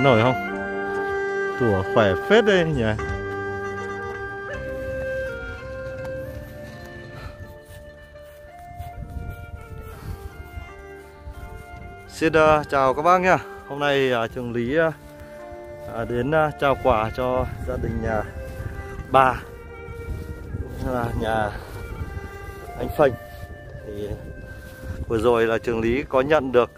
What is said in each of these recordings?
nổi không? Tủa khỏe phết đây nhỉ. Xin chào các bác nhá. Hôm nay Trường Lý đến trao quà cho gia đình nhà bà, là nhà anh Phành. Thì vừa rồi là Trường Lý có nhận được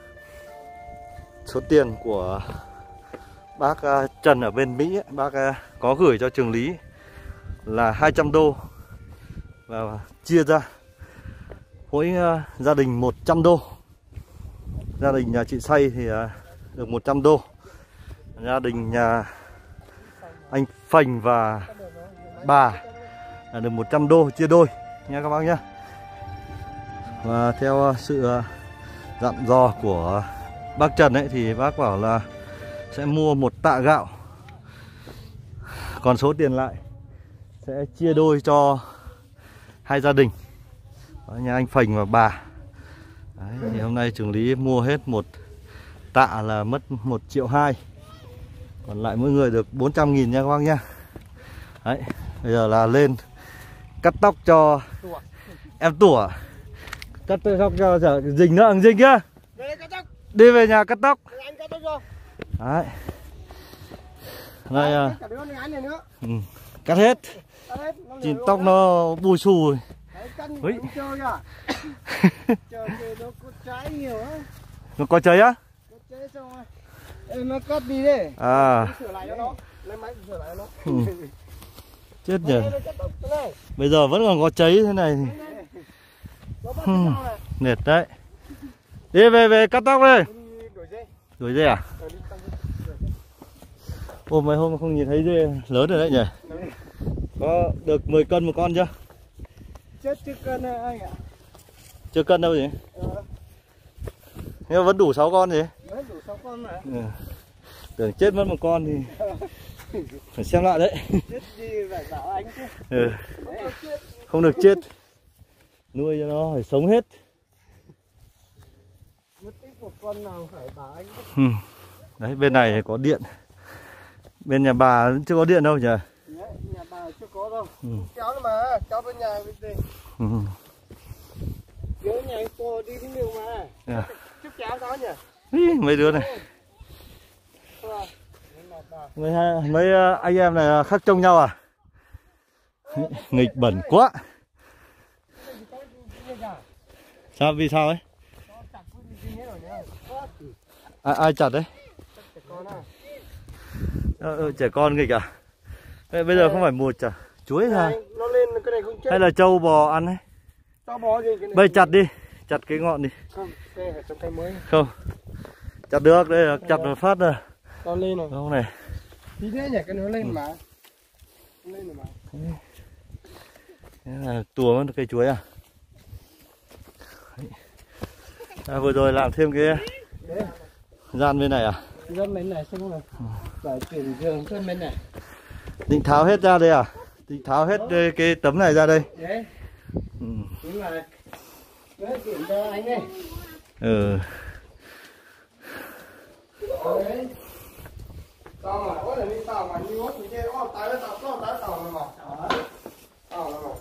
số tiền của bác Trần ở bên Mỹ ấy. Bác có gửi cho Trường Lý là 200 đô và chia ra mỗi gia đình 100 đô. Gia đình nhà chị Say thì được 100 đô. Gia đình nhà anh Phành và bà là được 100 đô, chia đôi nha các bác nhé. Và theo sự dặn dò của bác Trần ấy thì bác bảo là sẽ mua 1 tạ gạo, còn số tiền lại sẽ chia đôi cho 2 gia đình, nhà anh Phành và bà. Đấy, thì hôm nay Trường Lý mua hết 1 tạ là mất 1,2 triệu, còn lại mỗi người được 400.000 nha các bác nhá. Đấy, bây giờ là lên cắt tóc cho em Tủa, cắt tóc cho Dình nữa, Dình kia đi về nhà cắt tóc. Đấy, đây cắt hết, nhìn tóc nó bùi xù. Nó có cháy á? Nó cắt đi đấy. À. Sửa lại cho nó. Lấy máy sửa lại nó. Chết nhỉ. Bây giờ vẫn còn có cháy thế này. Mệt đấy. Đi về cắt tóc đây. Đuổi dê à? Ô, mấy hôm không nhìn thấy dê lớn rồi đấy nhỉ. Có được 10 cân một con chưa? Chưa cân anh ạ. Chưa cân đâu gì? Nhưng vẫn đủ 6 con gì? Vẫn đủ 6 con mà. Tưởng chết mất một con thì phải xem lại đấy. Chết đi phải bảo anh chứ. Không được chết. Nuôi cho nó phải sống hết. Mất tích một con nào phải bảo anh chứ. Đấy, bên này có điện. Bên nhà bà chưa có điện đâu nhỉ? Đấy, nhà bà chưa có đâu. Kéo nó mà, kéo bên nhà bên đây. Kéo nhà anh cô đi đến đường mà. Chút kéo đó nhỉ? Mấy đứa này. Mấy anh em này khác trông nhau à? Nghịch bẩn quá. Sao, vì sao ấy? Ai chặt đấy? Trẻ con nghịch à? Bây giờ không phải mùa chả chuối ra. Nó lên cái này không chết. Hay là trâu bò ăn ấy? Trâu bò gì cái này? Bây chặt đi, chặt cái ngọn đi. Không, đây là trong cây mới. Không. Chặt được, đây là chặt một phát rồi. Nó lên rồi. Không này. Tí thế nhỉ, cái nó lên mà. Lên rồi mà. Thế là tùa mất cây chuối à? Vừa rồi làm thêm cái gian bên này à? Gian bên này xong rồi. Phải chuyển giường trên bên này. Định tháo hết ra đây à? Định tháo hết cái tấm này ra đây. Đấy. Đúng là đấy, chuyển cho anh đây. Đấy. Tao mà có là đi tao mà đi hót thì kia nó tao mà mà. Tao mà.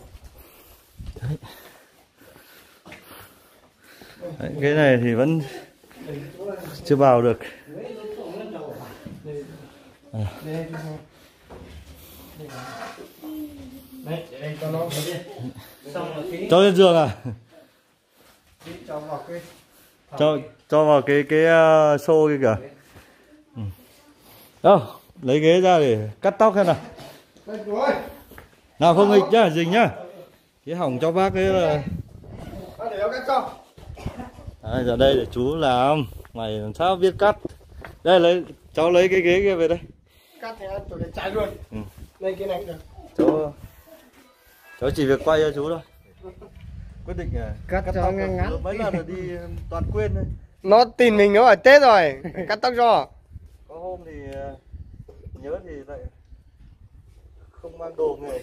Đấy, cái này thì vẫn chưa vào được. Cho lên giường à? Cho vào cái xô kia kìa. Đâu, lấy ghế ra để cắt tóc xem nào. Nào không nghịch nhá, Dình nhá. Cái hỏng cho bác ấy là. Đấy, ra đây để chú làm. Mày làm sao biết cắt. Đây cháu lấy cái ghế kia về đây. Cắt thì anh tụi chạy luôn. Đây cái này được. Cháu chỉ việc quay cho chú thôi. Quyết định cắt cho ngắn. Mấy lần là đi toàn quên thôi. Nó tìm mình nó ở Tết rồi, cắt tóc cho. Có hôm thì nhớ thì lại không mang đồ nghề.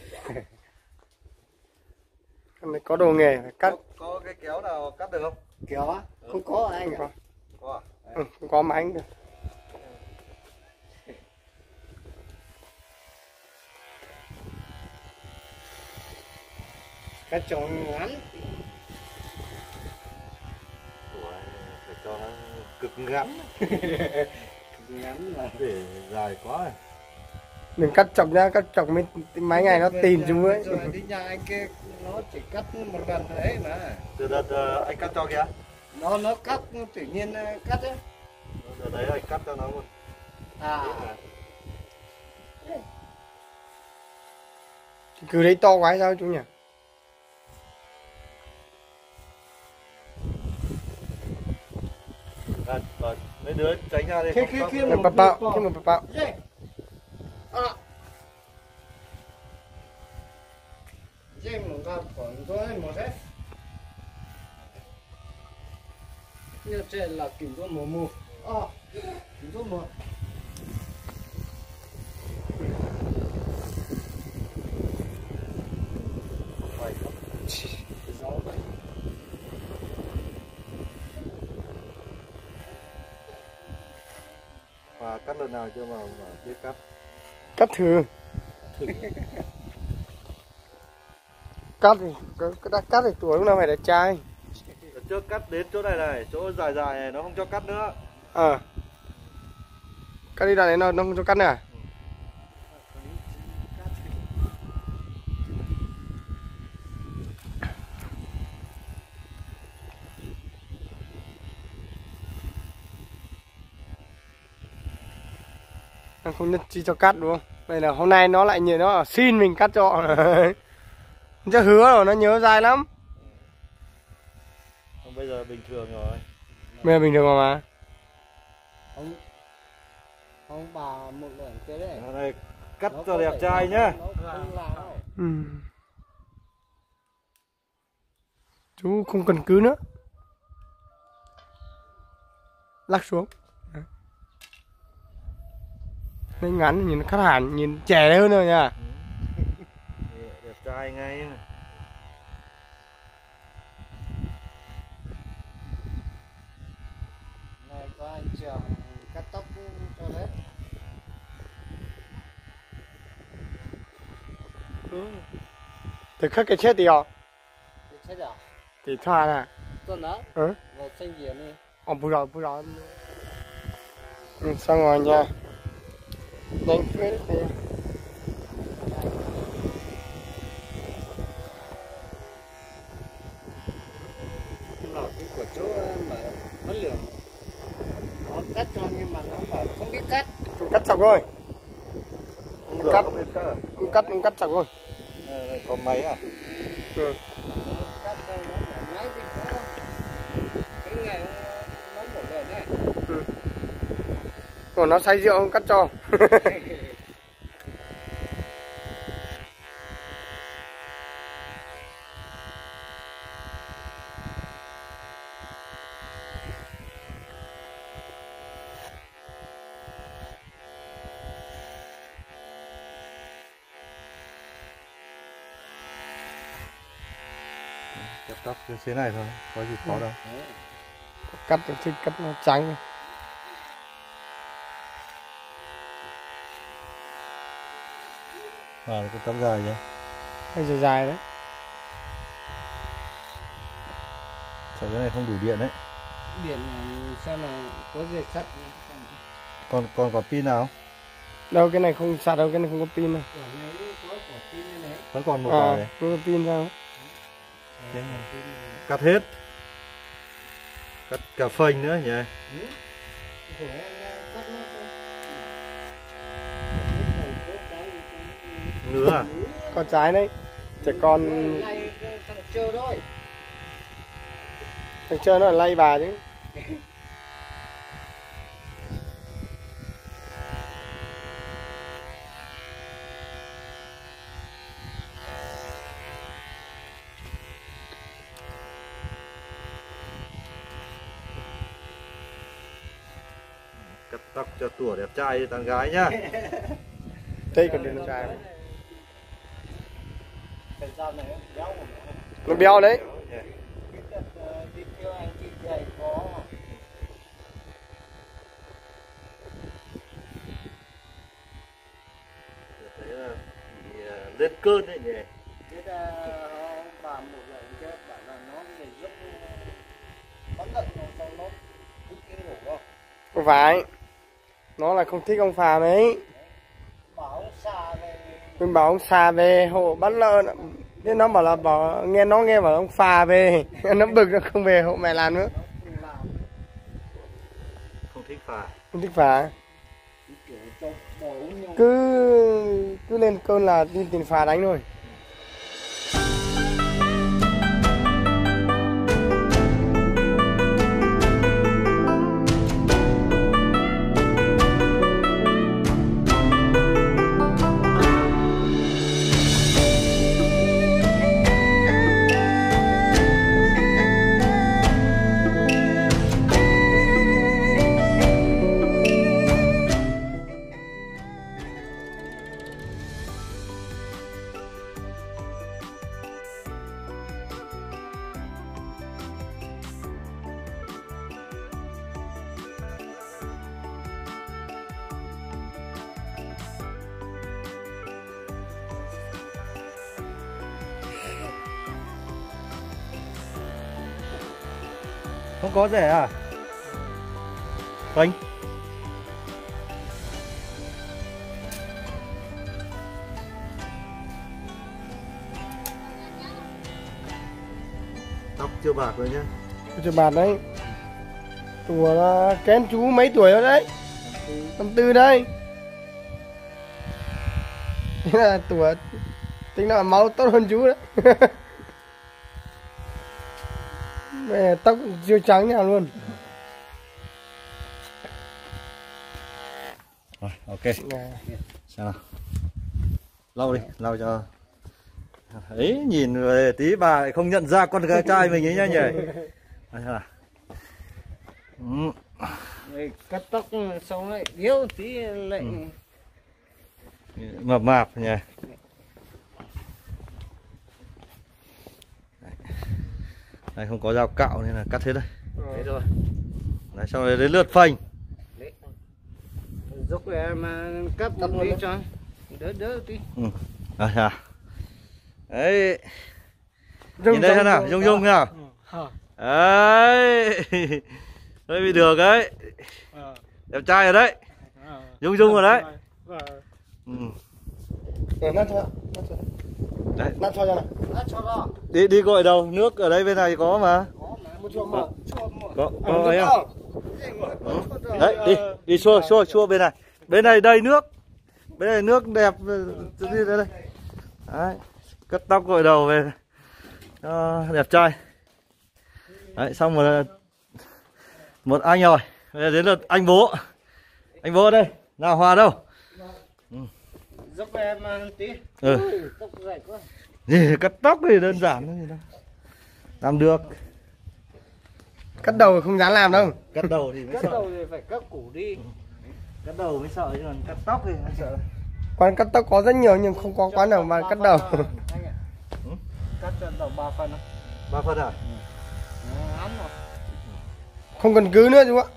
Mày có đồ nghề phải cắt. Có cái kéo nào cắt được không? Kéo á? Không có anh. Có à? Không có mà anh được. Cắt tròn ngắn. Tuổi phải cho nó cực ngắn. Ngắn mà. Để dài quá này. Đừng cắt chọc nhá, cắt chọc mấy ngày nó tìm chúng ấy. Rồi đi nhà anh kia nó chỉ cắt một lần đấy mà. Từ đợt anh cắt cho kìa. Nó cắt tự nhiên cắt ấy. Đợt đấy anh cắt cho nó luôn. À. Cứ đấy to quá sao chú nhỉ? Mấy đứa tránh ra đi. Kia một bạo. Dây một cái còn có một đấy. Như thế là kiểu có mùa mùa. Kiểu có mùa. Và cắt lần nào chưa mà biết cắt. Cắt thử. Cắt thì tuổi lúc nào phải đẹp trai. Đợt trước cắt đến chỗ này này, chỗ dài dài này nó không cho cắt nữa. Cắt đi đoạn đấy nó không cho cắt nữa à? Không nhất trí cho cắt đúng không? Đây là hôm nay nó lại như nó xin mình cắt cho. Chứ hứa rồi nó nhớ dai lắm. Không, bây giờ bình thường rồi. Bây giờ bình thường rồi mà. Ông bà một lần kia đấy. Hôm nay cắt cho đẹp trai nhá. Chú không cần cứ nữa. Lắc xuống. Nó ngắn nhìn nó khác hẳn, nhìn trẻ hơn rồi nha. Đẹp trai ngay. Này có anh Trường cắt tóc cho đấy. Từ khắc cái chết thì họ. Chết à? Thì thoa nè. Tuần đó. Ừ. Một xanh diễm đi. Bù rồi. Xong rồi nha. Nhanh phết đi. Cái lò cái của chỗ mà nó lửa. Nó cắt cho nhưng mà nó bảo không biết cắt. Không cắt chọc rồi. Không cắt chọc rồi. Có máy à? Ừ. Cắt đây nó là máy thì có. Cái ngày nó một lần này. Ừ. Còn nó say rượu không cắt cho. Cắt tóc như thế này thôi, có gì khó đâu. Cắt thì cắt nó trắng. Cái tóc dài nhá. Hơi dài dài đấy. Sợ cái này không đủ điện đấy. Điện sao là có dây sắt. Còn có pin nào? Đâu cái này không sạc đâu, cái này không có pin đâu. Vẫn còn một quả này. Không có pin sao? Cắt hết. Cắt cả phanh nữa nhỉ. Ngứa à? Có trái đấy. Trẻ con Thằng chơi thôi. thằng chơi nó là lay bà chứ. Cắt tóc cho tủa đẹp trai đi tán gái nhá. Đây còn đứa trai. Cái dao này béo mà. Nó béo đấy. Đi kêu anh chị dạy có. Thấy là bị lên cơn đấy nhỉ. Thế là bà Không phải, nó là không thích ông Phàm ấy. Mình bảo ông xà về hộ bắt lợn, thế nó bảo là nghe bảo ông Phà về. Nó bực nó không về hộ mẹ làm nữa. Không thích phà. Không thích phà. Cứ lên cơn là đi tìm phà đánh thôi. Không có rẻ à? Bánh. Tóc chưa bạc rồi nhá. Chưa bạc đấy. Tuổi là kén chú mấy tuổi rồi đấy? 54 đây. Thế là tuổi tính là máu tốt hơn chú đấy. Mẹ tóc siêu trắng nhau luôn. Rồi, ok. Sao nào? Lau đi, lau cho. Ấy, nhìn về tí bà lại không nhận ra con gái trai mình ấy nhá nhỉ. À, cắt tóc xong lại yếu tí lại mập mạp nhỉ. Đây không có dao cạo nên là cắt hết đây. thế rồi. Đấy, xong rồi đến lượt phanh. Giúp em cắt một tí cho đỡ tí. Đấy. Nhìn đây thế nào, Dung Dung thế nào? Đấy. Đấy bị được đấy. Đẹp trai rồi đấy. Dung Dung rồi đấy. Nát cho. Đấy. Nát cho nào. Đi gội đầu, nước ở đây bên này có mà. Có ấy à? Đấy, đi xua bên này. Bên này đầy nước. Bên này nước đẹp, đi đây. Đấy, cắt tóc gội đầu về. Đẹp trai. Đấy, xong một anh rồi. Bây giờ đến lượt anh bố. Anh bố ở đây. Nào Hòa đâu? Giúp em tí. Tóc dài quá. Gì, cắt tóc thì đơn giản thôi. Làm được. Cắt đầu không dám làm đâu. Cắt đầu thì mới Cắt sợ. đầu thì phải cắt củ đi. Cắt đầu mới sợ chứ còn cắt tóc thì mới sợ. Quán cắt tóc có rất nhiều nhưng không có quán nào mà cắt đầu. Cắt cho đầu 3 phân không? 3 phân à? Ngắn rồi. Không cần cứ nữa chú ạ.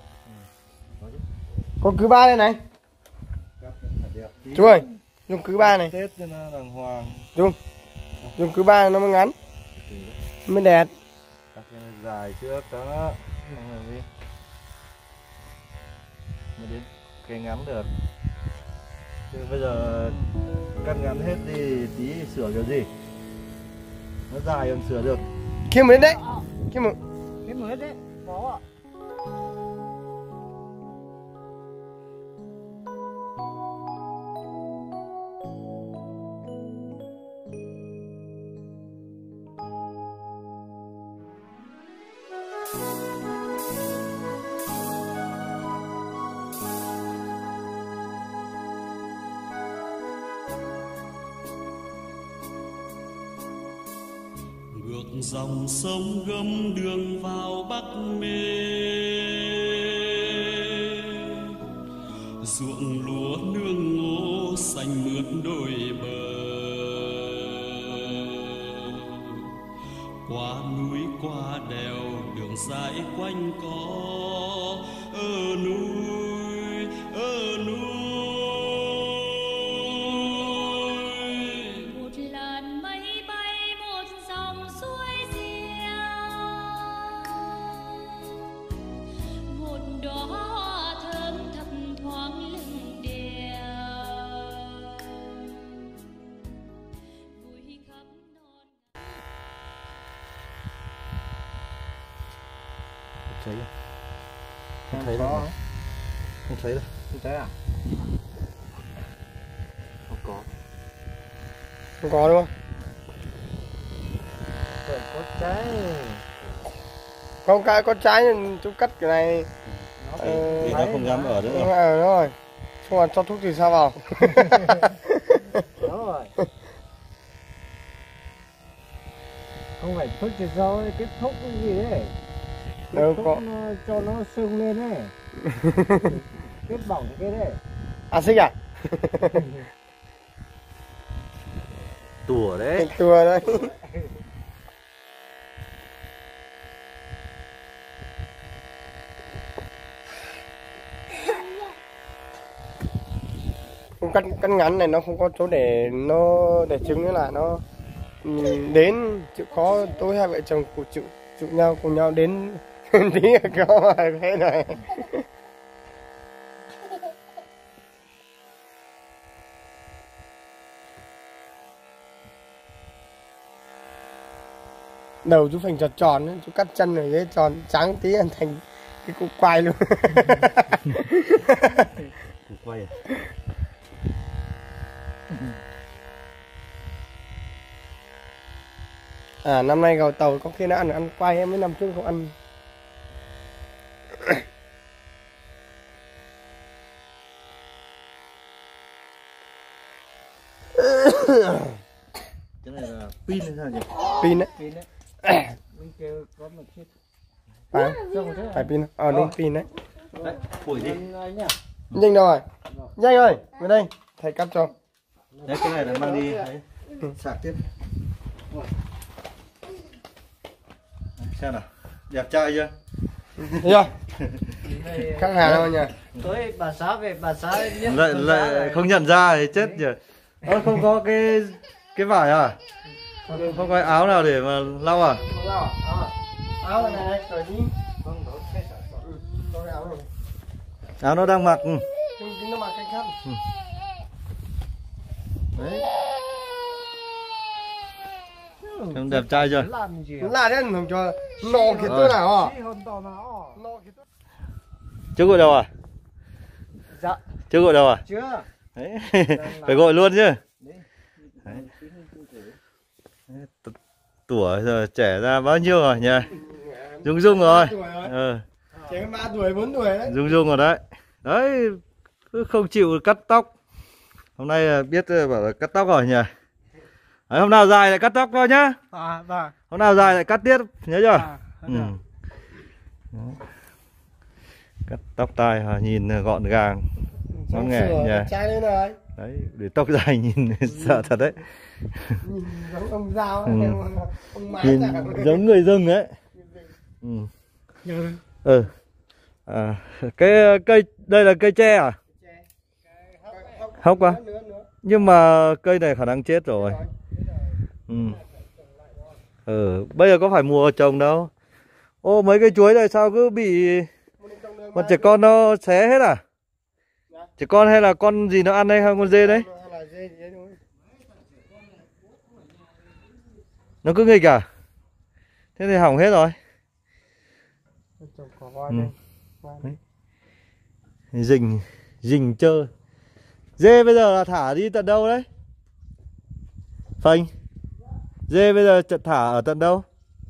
Có cứ 3 đây này. Chú ơi, dùng cứ 3 này. Tết cho nó đàng hoàng. Dùng cứ 3 nó mới ngắn. Mới đẹp. Cắt cho nó dài trước đó. Mới đến cái ngắn được. Chứ bây giờ cắt ngắn hết thì tí sửa kiểu gì? Nó dài còn sửa được. Kiếm đến đấy. Kiếm hết đấy. Có ạ. Ngược dòng sông gấm đường vào Bắc Mê, ruộng lúa nương ngô xanh mướt đôi bờ. Qua núi qua đèo đường dài quanh co, ở núi một lần mây bay một dòng suối riêng, Thấy không? Không thấy đâu. Không thấy đâu. Không thấy à? Không có. Không có đúng không? Có trái. Không cái có trái nhưng chú cắt cái này. Vì nó không dám ở nữa rồi. Đúng rồi. Xong rồi cho thuốc trừ sâu vào. Đúng rồi. Không phải thuốc trừ sâu, cái thuốc cái gì đấy. Đâu Thuốc có. nó, cho nó sưng lên đấy. Cái bỏng cái đấy. Xích à? Tùa đấy. Tùa đấy. Cắt ngắn này nó không có chỗ để nó để trứng nữa là nó đến chịu khó tối hai vợ chồng chịu nhau cùng nhau đến tí có thế này. Đầu chú phành tròn tròn ấy, chú cắt chân rồi đấy tròn trắng tí thành cái cục quai luôn. Cục quay à? À năm nay gầu tàu có khi nó ăn quay em, mấy năm trước không ăn. Cái này là pin hay sao nhỉ? Pin đấy. Pin đấy. Bên kia có một chiếc. Phải pin. Đúng pin đấy. Đấy, phủi đi. Nhanh đâu rồi? Nhanh ơi, về đây, thầy cắt cho. Đấy, cái này là mang đi đấy. Sạc tiếp. Xem nào, đẹp trai chưa? Chưa? Khác Hà đâu nhỉ? Tối bà xã về bà xã Lại không nhận ra thì chết nhỉ. Không có cái vải à? Không có áo nào để mà lau à? Áo này này, cởi đi. Áo nó đang mặc. Nó mặc cái khác. Đấy. Em đẹp trai chưa? Là đấy, không cho nọ cái tôi nào à? Chưa gọi đâu à? Dạ. Chưa gọi đâu à? Chưa. Đấy. Phải gọi luôn chứ. Đấy. Tuổi giờ trẻ ra bao nhiêu rồi nhỉ? Dung dung rồi. Trẻ 3 tuổi, 4 tuổi đấy. Dung dung rồi đấy. Đấy, cứ không chịu cắt tóc. Hôm nay biết bảo là cắt tóc rồi nhỉ? Đấy, hôm nào dài lại cắt tóc thôi nhá. Vâng. Hôm nào dài lại cắt tiếp, nhớ chưa? Cắt tóc tai nhìn gọn gàng, ngon nghẻ nhỉ. Trai lên rồi. Đấy, để tóc dài nhìn sợ thật đấy. Nhìn giống ông Giao, ông Má Nhìn giống người rừng ấy. Cái cây đây là cây tre à? Hốc à? Nhưng mà cây này khả năng chết rồi. Bây giờ có phải mùa trồng đâu. Ô, mấy cây chuối này sao cứ bị con trẻ con nó xé hết à? Trẻ con hay là con gì nó ăn đây hay con dê đấy? Nó cứ nghịch à? Thế thì hỏng hết rồi. Rình chơi. Dê bây giờ là thả đi tận đâu đấy? Phanh. Dê bây giờ thả ở tận đâu?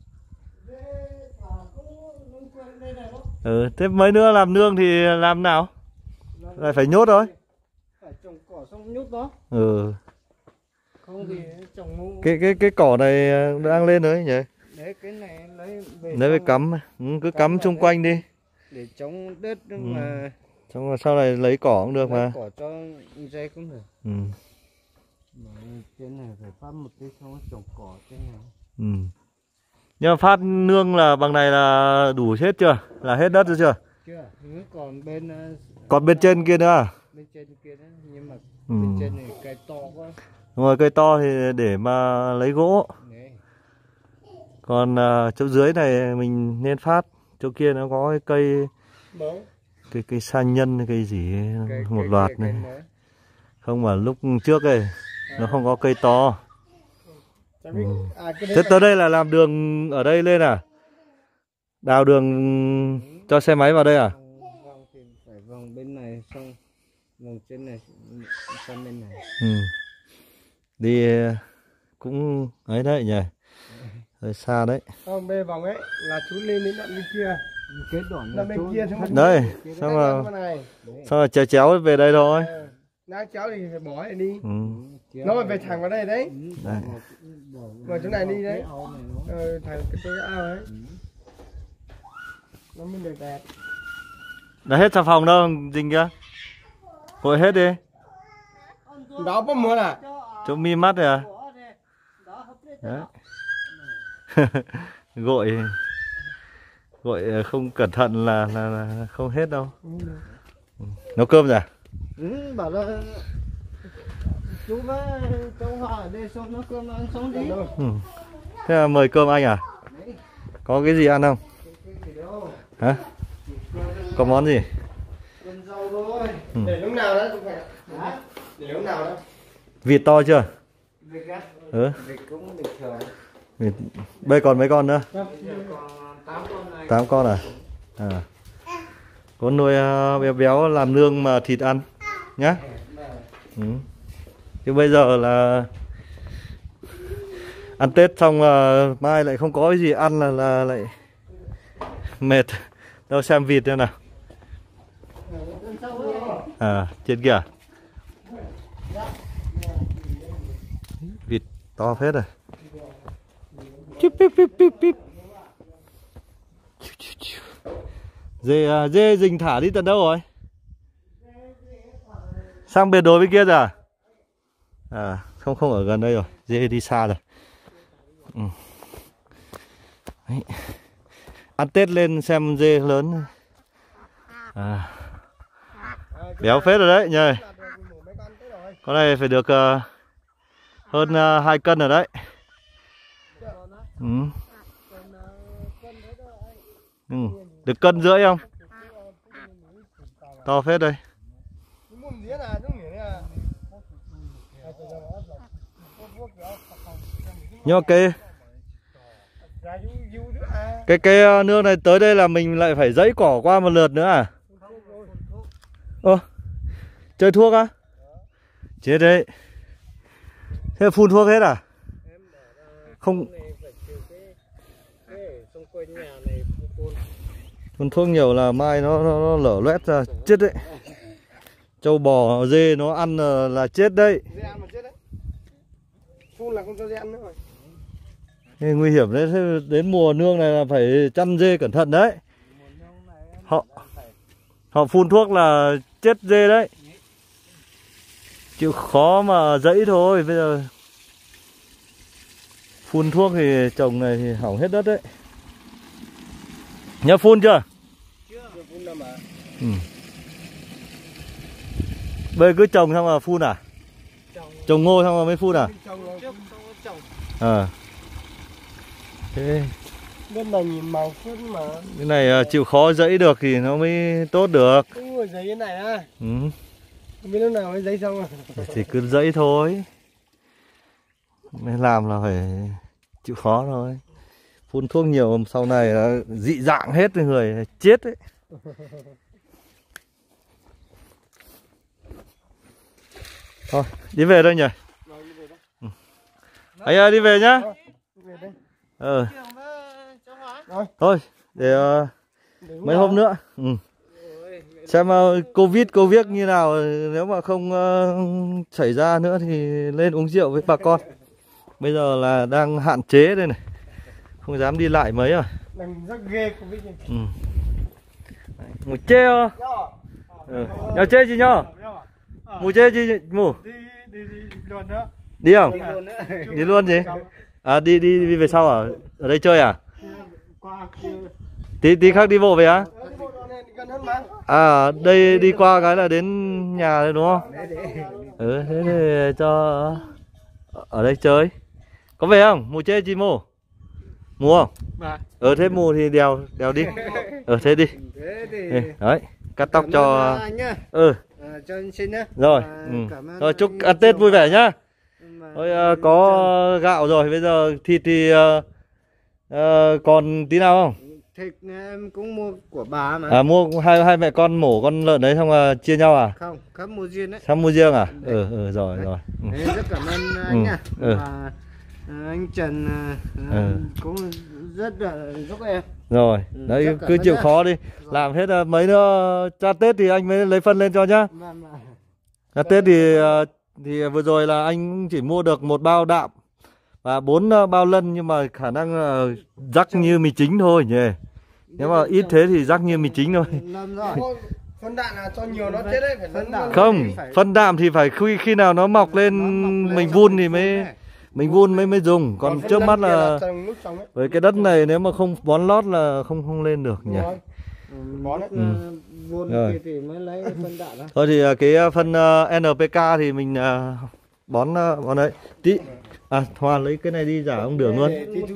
Thế mấy nữa làm nương thì làm nào? Lại phải nhốt thôi. Phải trồng cỏ xong nhốt đó. Không thì trồng cái cỏ này đang lên đấy nhỉ? đấy, cái này lấy về cắm, cứ cắm xung quanh đi để chống đất mà. Xong rồi sau này lấy cỏ cũng được mà. Cỏ cho dây cũng được. Mà trên này phải phát một tí xong rồi trồng cỏ trên này. Nhưng mà phát nương là bằng này là đủ hết chưa? Là hết đất rồi chưa? Chưa, còn bên trên kia nữa à? Bên trên kia đấy, nhưng mà bên trên này cây to quá. Đúng rồi, cây to thì để mà lấy gỗ. Đấy. Còn chỗ dưới này mình nên phát. Chỗ kia nó có cái cây sa nhân, cây gì một loạt này. Không mà lúc trước ấy nó không có cây to. Thế tới đây là làm đường ở đây lên à? Đào đường cho xe máy vào đây à? Vòng thì phải vòng bên này xong vòng trên này sang bên này. Ừ. Đi cũng ấy đấy nhỉ. Hơi xa đấy. Không, bên vòng ấy là chú lên đến đoạn bên kia. Kết đoạn Là bên kia xong Đây, xong rồi chéo chéo về đây thôi. Nát chéo thì phải bỏ này đi. Ừ. Nó phải về thẳng vào đây đấy. Đây. Vào chỗ này đi đấy. Thẳng cái chỗ ao ấy. Nó mới được đẹp. Đã hết xà phòng đâu, Dinh kia. Hội hết đi. Đó có muốn à? Chỗ mi mắt rồi à? Đấy. Gội không cẩn thận là không hết đâu. Nấu cơm rồi à? Bảo là chú với cháu Hòa ở đây xong nó cơm ăn xong đi. Thế là mời cơm anh à? Có cái gì ăn không? Hả? Có món gì? Cơm rau thôi. Để lúc nào đó không phải. Để lúc nào đó. Vịt to chưa? Vịt á? Ừ. Vịt cũng bình thường. Vịt. Bây còn mấy con nữa? Còn 8 con này. 8 con à? À. Có nuôi béo béo làm nương mà thịt ăn nhá. Ừ. Chứ bây giờ là ăn Tết xong mai lại không có cái gì ăn là lại mệt. Đâu xem vịt nữa nào. À, trên kìa. Vịt to phết rồi. Chip, pip, pip, pip, pip. Dê Dình thả đi tận đâu rồi? Sang bề đồi bên kia rồi à? À, không ở gần đây rồi. Dê đi xa rồi. Ừ. Đấy. Ăn Tết lên xem dê lớn. À. Béo phết rồi đấy nhỉ. Con này phải được hơn 2 cân rồi đấy. Ừ. Ừ. Được 1,5 cân không? To phết đây. Nhưng mà cái nương này tới đây là mình lại phải giẫy cỏ qua một lượt nữa à? Ơ, chơi thuốc á? Chết đấy. Thế là phun thuốc hết à? Không. Phun thuốc nhiều là mai nó lở loét ra chết đấy. Trâu bò dê nó ăn là chết đấy. Dê ăn mà chết đấy. Phun là không cho dê ăn nữa rồi. Thế nguy hiểm đấy. Thế đến mùa nương này là phải chăn dê cẩn thận đấy. Họ phun thuốc là chết dê đấy. Chịu khó mà dẫy thôi. Bây giờ phun thuốc thì trồng này thì hỏng hết đất đấy. Nhớ phun chưa? Chưa phun đâu mà. Ừ. Bây giờ cứ trồng xong rồi phun à? Trồng ngô xong rồi mới phun à? À. Thế Bên này nhìn màu phun mà. cái này chịu khó dẫy được thì nó mới tốt được. Ui, giấy cái này à? Ừ. Không biết lúc nào mới giấy xong rồi. Thì cứ dẫy thôi. Mới làm là phải chịu khó thôi. Phun thuốc nhiều sau này là dị dạng hết người chết đấy. Thôi đi về đây nhỉ. Ừ. Anh ơi đi về nhá. Thôi để mấy hôm nữa. Ừ. Xem Covid như nào. Nếu mà không xảy ra nữa thì lên uống rượu với bà con. Bây giờ là đang hạn chế đây này. Không dám đi lại mấy rồi. Đang rất ghê Covid này. Ừ. Mù chê không? Nhờ chê gì nhờ? Mù chê gì mù? Đi luôn nữa. Đi không? Đi luôn gì? À đi về sau à? Ở đây chơi à? Tí khác đi bộ về á? À đây đi qua cái là đến nhà đấy đúng không? Ừ thế thì cho ở đây chơi. Có về không? Mù chê gì mù? Mù không? Thế mù thì đèo đi. Thế đi. Đấy, cắt tóc cho Cho anh xin nhá. rồi. Rồi chúc ăn Tết vui vẻ nhá. Thôi có gạo rồi, bây giờ thịt thì còn tí nào không? Thịt em cũng mua của bà mà. À mua hai mẹ con mổ con lợn đấy xong chia nhau à? Không, cấp mua riêng đấy. Xong mua riêng à? Rồi rồi. Đấy, rất cảm ơn anh nha. Và anh Trần cũng rất là giúp em. Rồi, đấy cứ chịu khó đi. Làm hết mấy nữa ra Tết thì anh mới lấy phân lên cho nhá. Ra Tết thì vừa rồi là anh chỉ mua được 1 bao đạm và 4 bao lân, nhưng mà khả năng là rắc như mì chính thôi nhỉ. Nếu mà ít thế thì rắc như mì chính thôi. Phân đạm là cho nhiều nó chết đấy, phải phân đạm. Không, phân đạm thì phải khi nào nó mọc lên mình vun thì mới dùng. Còn trước mắt là với cái đất này nếu mà không bón lót là không lên được nhỉ. Thì mới lấy phân đạm đó. Thôi thì cái phân NPK thì mình bón đấy. Tí Hoa lấy cái này đi giả ông Đường luôn.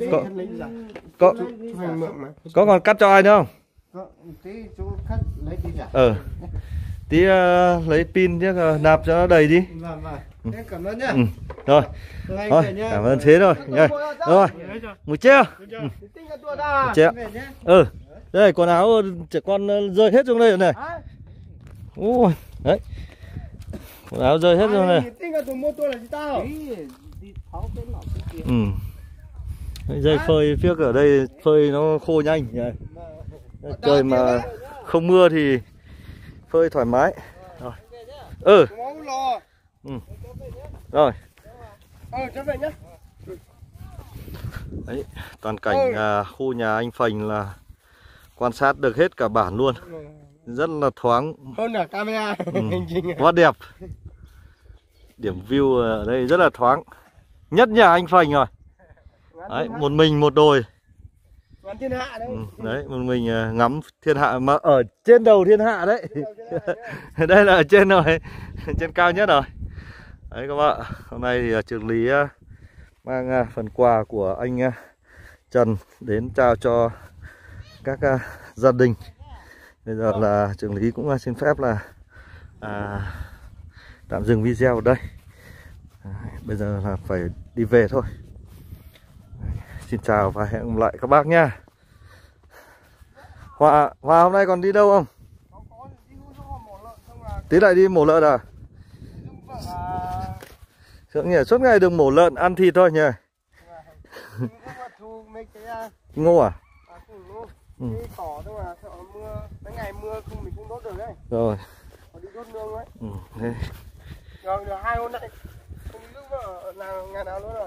Có còn cắt cho ai nữa không? Tí chú cắt lấy tí giả. Tí lấy pin chứ nạp cho nó đầy đi. Em cảm ơn nhá. Rồi. Thôi, cảm ơn thế rồi. Rồi. Một treo. Một treo. Đây quần áo trẻ con rơi hết trong đây rồi này. Ui, đấy. Quần áo rơi hết rồi này. Dây phơi phiếc ở đây phơi nó khô nhanh. Trời mà không mưa thì phơi thoải mái. Rồi. Rồi. Đấy, toàn cảnh khu nhà anh Phành là quan sát được hết cả bản luôn. Rất là thoáng. Hơn là camera. Quá đẹp. Điểm view ở đây rất là thoáng. Nhất nhà anh Phành rồi. Đấy, một mình một đồi. Thiên hạ đấy. Đấy, một mình ngắm thiên hạ mà ở trên đầu thiên hạ đấy. Đây là ở trên rồi, trên cao nhất rồi. Đấy các bạn, hôm nay thì Trường Lý mang phần quà của anh Trần đến trao cho các gia đình. Bây giờ là Trường Lý cũng xin phép là tạm dừng video ở đây. Bây giờ là phải đi về thôi. Xin chào và hẹn gặp lại các bác nha. Hòa hôm nay còn đi đâu không? Tí lại đi mổ lợn à? Suốt ngày được mổ lợn ăn thịt thôi nhỉ? Ngô à? Cái cỏ thôi mà sợ mưa, mấy ngày mưa không mình không đốt được đấy. Rồi. Còn đi đốt nương đấy. Thế. Được 2 hôm nay. Không đi nước vợ là ngày nào nữa rồi.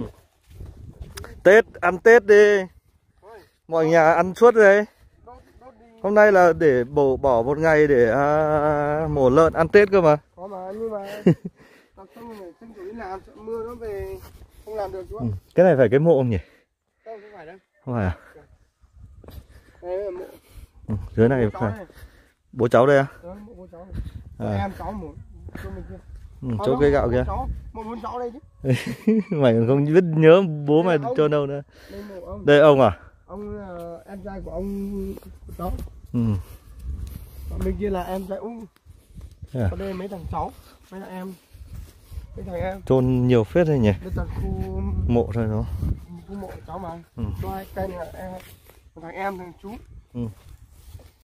Tết, ăn Tết đi. Mọi nhà ăn suốt rồi. Hôm nay là để bỏ một ngày để mổ lợn ăn Tết cơ mà. Có mà, nhưng mà tập trung phải tranh thủ đi làm, sợ mưa nó về không làm được chú ạ. Cái này phải cái mộ không nhỉ? Không phải đâu. Không phải à? Đây là mộ. Dưới này phải. Bố cháu đây à? Đó, mộ bố cháu này. Em cháu một chỗ mình kia. Chỗ cây gạo kia. Một bốn cháu đây chứ. Mày còn không biết nhớ bố mày cho đâu nữa. Đây mộ ông. Đây ông à? Ông là em trai của ông cháu. Bên kia là em trai Ung. Ở đây mấy thằng cháu, mấy thằng em. Mấy thằng em. Chôn nhiều phết thôi nhỉ? Đây là khu mộ thôi đó. Khu mộ cháu mà. Cho hai cây này là em, một thằng em, thằng chú.